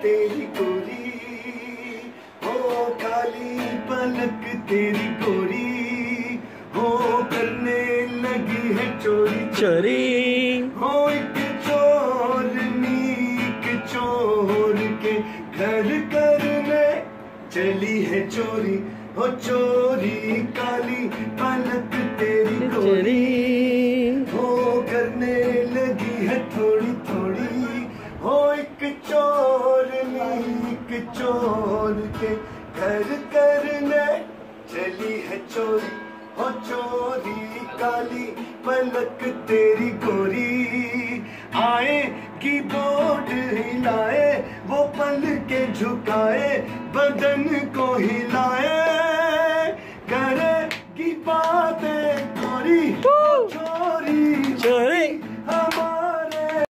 तेरी गोरी, हो काली पलक तेरी गोरी, हो करने लगी है चोरी चोरी। हो एक चोर के घर करने चली है चोरी, हो चोरी काली पलक तेरी गोरी, हो करने लगी है थोड़ी थोड़ी, हो एक चोर के घर करने चली है चोरी, हो चोरी काली पलक तेरी गोरी। आएगी बोर्ड हिलाए, वो पल के झुकाए, बदन को हिलाए, करेगी बातें गोरी।